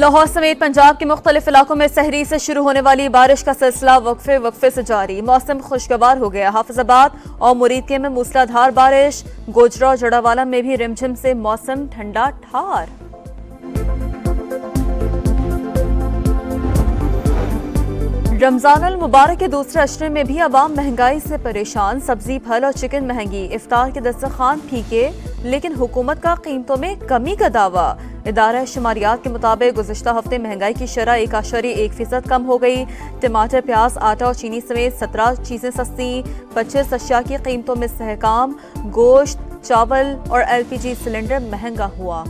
लाहौर समेत पंजाब के मुख्तलिफ इलाकों में सहरी से शुरू होने वाली बारिश का सिलसिला वक्फे से जारी। मौसम खुशगवार हो गया। हाफिजाबाद और मुरीदके में मूसलाधार बारिश। गोजरा और जड़ावाला में भी रिमझिम से मौसम ठंडा ठार। रमजान अल मुबारक के दूसरे अशरे में भी अवाम महंगाई से परेशान। सब्जी, फल और चिकन महंगी। इफ्तार के दस्तरखान फीके, लेकिन हुकूमत का कीमतों में कमी का दावा। इदारा शुमारियात के मुताबिक गुज़िश्ता हफ्ते महंगाई की शरह 1.1% कम हो गई। टमाटर, प्याज, आटा और चीनी समेत 17 चीजें सस्ती। 25 अशिया की कीमतों में सहकाम। गोश्त, चावल और LPG सिलेंडर महंगा हुआ।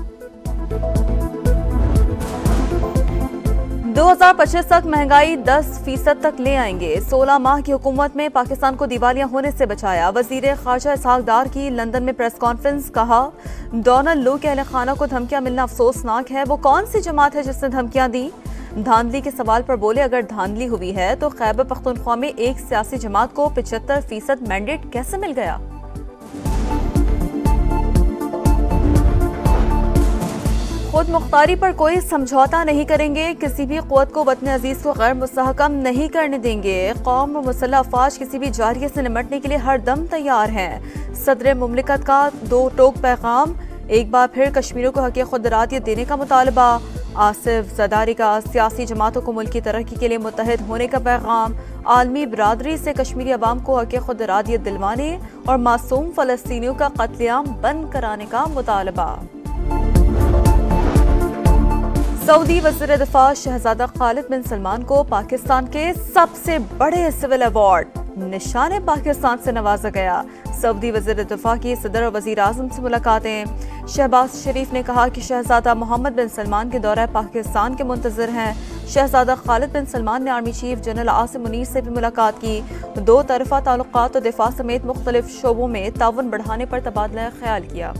2025 तक महंगाई 10% तक ले आएंगे। 16 माह की हुकूमत में पाकिस्तान को दिवालिया होने से बचाया। वजीर खारजा इसहाक डार की लंदन में प्रेस कॉन्फ्रेंस। कहा, डोनाल्ड लू के अहले खाना को धमकियां मिलना अफसोसनाक है। वो कौन सी जमात है जिसने धमकियां दी? धांधली के सवाल पर बोले, अगर धांधली हुई है तो खैबर पख्तूनख्वा में एक सियासी जमात को 75% मैंडेट कैसे मिल गया? खुद मुख्तारी पर कोई समझौता नहीं करेंगे। किसी भी क़ुव्वत को वतन अजीज को गैर मुस्तहकम नहीं करने देंगे। कौम और मुसल्लह अफवाज किसी भी जारिये से निमटने के लिए हर दम तैयार हैं। सदर मुमलिकत का 2 टोक पैगाम। एक बार फिर कश्मीरियों को हक़ खुद इरादियत देने का मुतालबा। आसिफ ज़रदारी का सियासी जमातों को मुल्क की तरक्की के लिए मुत्तहिद होने का पैगाम। आलमी बरादरी से कश्मीरी अवाम को हक़ खुद इरादियत दिलवाने और मासूम फ़लस्तीनियों का कत्लेआम बंद कराने का मुतालबा। सऊदी वज़ीर दिफा शहजादा खालिद बिन सलमान को पाकिस्तान के सबसे बड़े सिविल अवार्ड निशान पाकिस्तान से नवाजा गया। सऊदी वज़ीर दिफा की सदर और वज़ीर आज़म से मुलाकातें। शहबाज शरीफ ने कहा कि शहजादा मोहम्मद बिन सलमान के दौरे पाकिस्तान के मुंतज़िर हैं। शहजादा खालिद बिन सलमान ने army chief general Asim Munir से भी मुलाकात की। 2 तरफ़ा ताल्लुकात और दिफा समेत मुख्तलिफ शोबों में ताउन बढ़ाने पर तबादला ख्याल किया।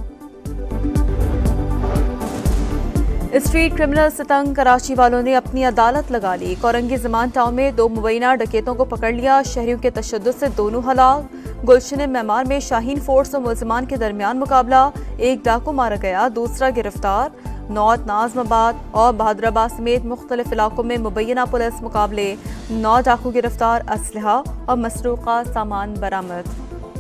स्ट्रीट क्रिमिनल से तंग कराची वालों ने अपनी अदालत लगा ली। कोरंगी ज़मान टाउन में 2 मुबैना डकैतों को पकड़ लिया। शहरियों के तशद्दुद से दोनों हलाक। गुलशन मेमार में शाहीन फोर्स और मुलजमान के दरमियान मुकाबला। एक डाकू मारा गया, दूसरा गिरफ्तार। नौत, नाज़माबाद और बहादुराबाद समेत मुख्तलिफ इलाकों में मुबैना पुलिस मुकाबले। 9 डाकू गिरफ्तार, असलहा और मसरूक़ा सामान बरामद।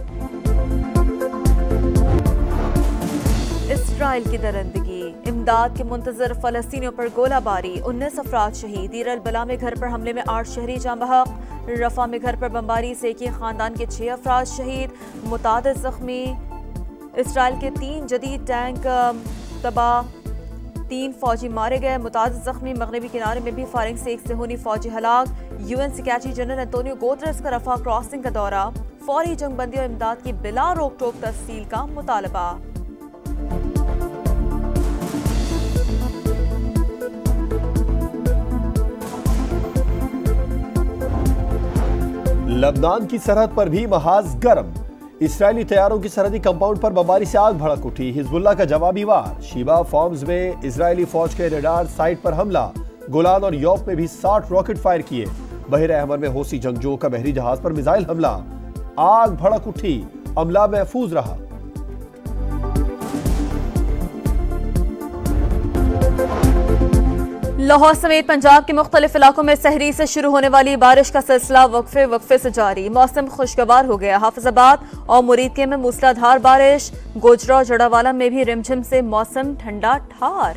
इसराइल की दरिंदगी। इमदाद के मुंतजर फलस्तीनियों पर गोलाबारी। 19 अफराद शहीद। दीर अल बला में घर पर हमले में 8 शहरी जाँ बहक। रफा में घर पर बमबारी से एक ही खानदान के 6 अफराद शहीद, मुतादिद जख्मी। इसराइल के 3 जदीद टैंक तबाह, 3 फौजी मारे गए, मुतादिद जख्मी। मगरबी किनारे में भी फायरिंग से एक सेहूनी फौजी हलाक। UN secretary general Antonio Guterres का रफा क्रॉसिंग का दौरा। फौरी जंगबंदी और इमदाद की बिला रोक टोक तफसील का मुतालबा। लबनान की सरहद पर भी महाज गर्म। इस्राएली तैयारों की सरहदी कंपाउंड पर बमबारी से आग भड़क उठी। हिजबुल्लाह का जवाबी वार। शिबा फॉर्म्स में इजरायली फौज के रडार साइट पर हमला। गोलान और यौप में भी 60 रॉकेट फायर किए। बहर अहमर में हौसी जंगजुओं का बहरी जहाज पर मिसाइल हमला। आग भड़क उठी, अमला महफूज रहा। लाहौर समेत पंजाब के मुख्तलिफ इलाकों में सहरी से शुरू होने वाली बारिश का सिलसिला वक्फे से जारी। मौसम खुशगवार हो गया। हाफिजाबाद और मुरीदके में मूसलाधार बारिश। गोजरा और जड़ावाला में भी रिमझिम से मौसम ठंडा ठार।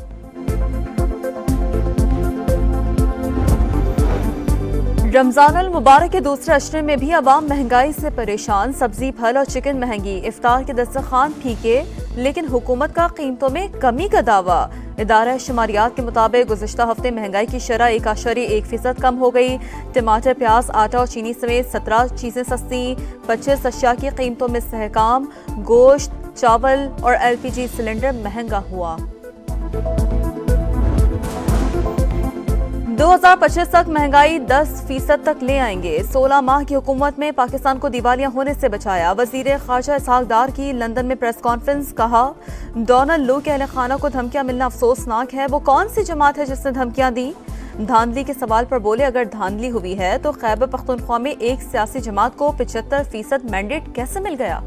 रमजान अल मुबारक के दूसरे अशरे में भी अवाम महंगाई से परेशान। सब्जी, फल और चिकन महंगी। इफ्तार के दस्तरखान फीके, लेकिन हुकूमत का कीमतों में कमी का दावा। इदारा शुमारियात के मुताबिक गुज़िश्ता हफ्ते महंगाई की शरह 1.1% कम हो गई। टमाटर, प्याज, आटा और चीनी समेत 17 चीजें सस्ती। 25 अशिया की कीमतों में सहकाम। गोश्त, चावल और LPG सिलेंडर महंगा हुआ। 2025 तक महंगाई 10% तक ले आएंगे। 16 माह की हुकूमत में पाकिस्तान को दिवालिया होने से बचाया। वजीर खारजा इसहाक डार की लंदन में प्रेस कॉन्फ्रेंस। कहा, डोनाल्ड लू के अहले खाना को धमकियां मिलना अफसोसनाक है। वो कौन सी जमात है जिसने धमकियां दी? धांधली के सवाल पर बोले, अगर धांधली हुई है तो खैबर पख्तूनख्वा में एक सियासी जमात को 75% मैंडेट कैसे मिल गया?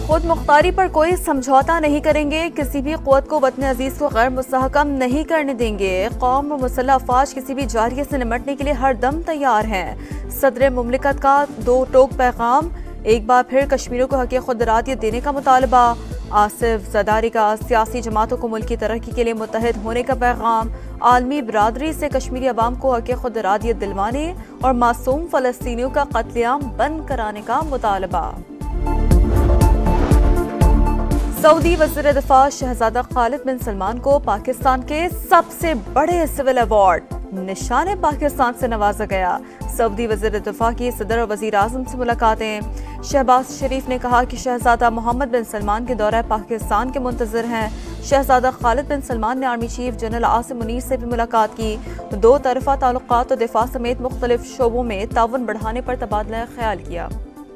खुद मुख्तारी पर कोई समझौता नहीं करेंगे, किसी भी क़ुव्वत को वतन अजीज को गैर मुस्तहकम नहीं करने देंगे। कौम और मुसल्लह अफवाज किसी भी जारिये से निमटने के लिए हर दम तैयार हैं। सदर मुमलिकत का दो टोक पैगाम, एक बार फिर कश्मीरियों को हक़ खुद इरादियत देने का मुतालबा। आसिफ जरदारी का सियासी जमातों को मुल्क की तरक्की के लिए मुत्तहिद होने का पैगाम। आलमी बरादरी से कश्मीरी अवाम को हक़ खुद इरादियत दिलवाने और मासूम फ़लस्तीनियों का कत्लेआम बंद कराने का मुतालबा। सऊदी वज़ीर दिफा शहजादा खालिद बिन सलमान को पाकिस्तान के सबसे बड़े सिविल अवार्ड निशान पाकिस्तान से नवाजा गया। सऊदी वज़ीर दिफा की सदर और वज़ीर आज़म से मुलाकातें। शहबाज शरीफ ने कहा कि शहजादा मोहम्मद बिन सलमान के दौरे पाकिस्तान के मुंतज़िर हैं। शहजादा खालिद बिन सलमान ने army chief general Asim Munir से भी मुलाकात की। दो तरफ़ा ताल्लुकात और दिफा समेत मुख्तलिफ शोबों में ताउन बढ़ाने पर तबादला ख्याल किया।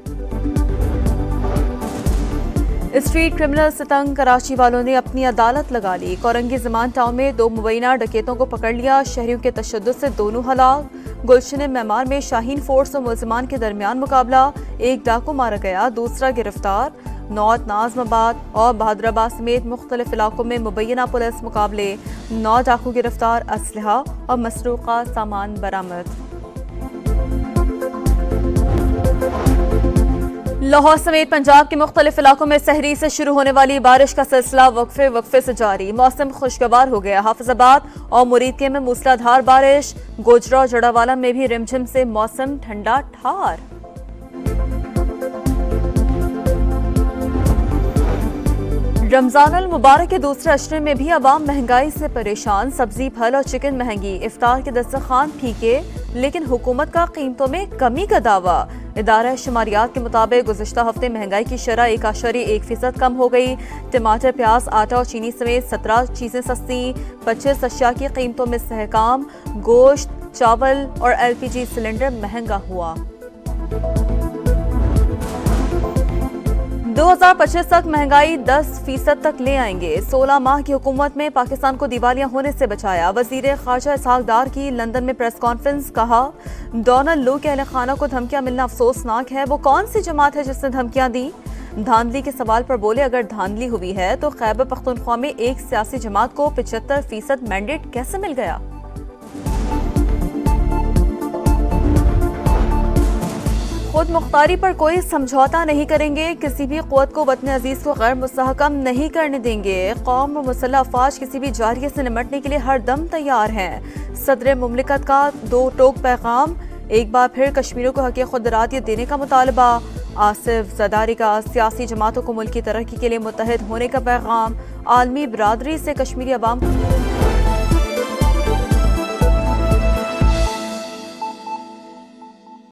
स्ट्रीट क्रिमिनल से तंग कराची वालों ने अपनी अदालत लगा ली। कोरंगी ज़मान टाउन में दो मुबैना डकैतों को पकड़ लिया। शहरियों के तशद्दुद से दोनों हलाक। गुलशन मेमार में शाहीन फोर्स और मुल्ज़िमान के दरमियान मुकाबला, एक डाकू मारा गया, दूसरा गिरफ्तार। नॉर्थ नाज़माबाद और बहादुराबाद समेत मुख्तलिफ इलाकों में मुबैना पुलिस मुकाबले, 9 डाकू गिरफ्तार, असलहा और मसरूक़ा सामान बरामद। लाहौर समेत पंजाब के मुख्तलिफ इलाकों में सहरी से शुरू होने वाली बारिश का सिलसिला वक्फे से जारी। मौसम खुशगवार हो गया। हाफिजाबाद और मुरीदके में मूसलाधार बारिश। गोजरा और जड़ावाला में भी रिमझिम से मौसम ठंडा ठार। रमजान अल मुबारक के दूसरे अशरे में भी अवाम महंगाई से परेशान। सब्जी, फल और चिकन महंगी। इफ्तार के दस्तरखान फीके, लेकिन हुकूमत का कीमतों में कमी का दावा। इदारा शुमारियात के मुताबिक गुज़िश्ता हफ्ते महंगाई की शरह 1.1% कम हो गई। टमाटर, प्याज, आटा और चीनी समेत 17 चीजें सस्ती। 25 अशिया की कीमतों में सहकाम। गोश्त, चावल और LPG सिलेंडर महंगा हुआ। 2025 तक महंगाई 10% तक ले आएंगे। 16 माह की हुकूमत में पाकिस्तान को दिवालिया होने से बचाया। वजीर खारजा इसहाक डार की लंदन में प्रेस कॉन्फ्रेंस। कहा, डोनाल्ड लू के अहले खाना को धमकियां मिलना अफसोसनाक है। वो कौन सी जमात है जिसने धमकियां दी? धांधली के सवाल पर बोले, अगर धांधली हुई है तो खैबर पख्तूनख्वा में एक सियासी जमात को 75% मैंडेट कैसे मिल गया? खुद मुख्तारी पर कोई समझौता नहीं करेंगे, किसी भी क़ुव्वत को वतन अजीज को गैर मुस्तहकम नहीं करने देंगे। कौम और मुसल्लह अफवाज किसी भी जारिये से निमटने के लिए हर दम तैयार हैं। सदर मुमलिकत का दो टोक पैगाम, एक बार फिर कश्मीरियों को हक़ खुद इरादियत देने का मुतालबा। आसिफ जरदारी का सियासी जमातों को मुल्क की तरक्की के लिए मुत्तहिद होने का पैगाम। आलमी बरादरी से कश्मीरी अवाम